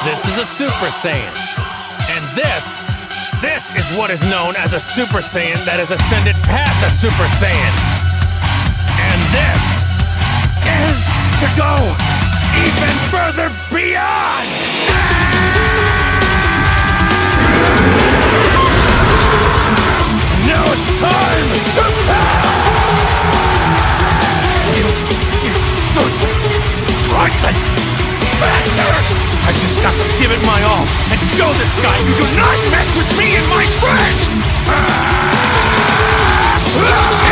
This is a Super Saiyan. And this is what is known as a Super Saiyan that has ascended past a Super Saiyan. And this is to go even further beyond! Now it's time to Heartless bastard! I just got to give it my all and show this guy you do not mess with me and my friends!